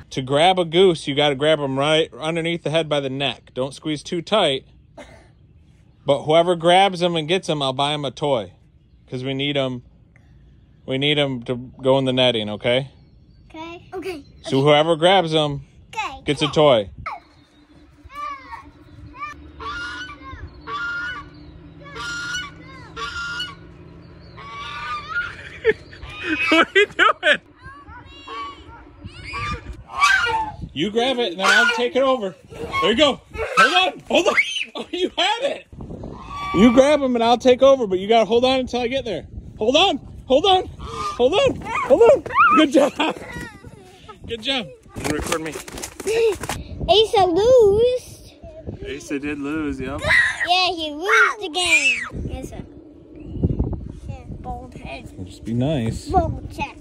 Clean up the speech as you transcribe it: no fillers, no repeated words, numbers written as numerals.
To grab a goose, you got to grab him right underneath the head by the neck. Don't squeeze too tight. But whoever grabs him and gets him, I'll buy him a toy. Because we need him. We need him to go in the netting, okay? Okay. Okay. So whoever grabs him gets a toy. What are you doing? You grab it, and then I'll take it over. There you go. Hold on. Hold on. Oh, you had it. You grab him, and I'll take over, but you got to hold on until I get there. Hold on. Hold on. Hold on. Hold on. Good job. Good job. You record me. Asa lose. Asa did lose, yep. Yeah, he lose the game. Asa. Yeah, bald head. Just be nice. Bald check.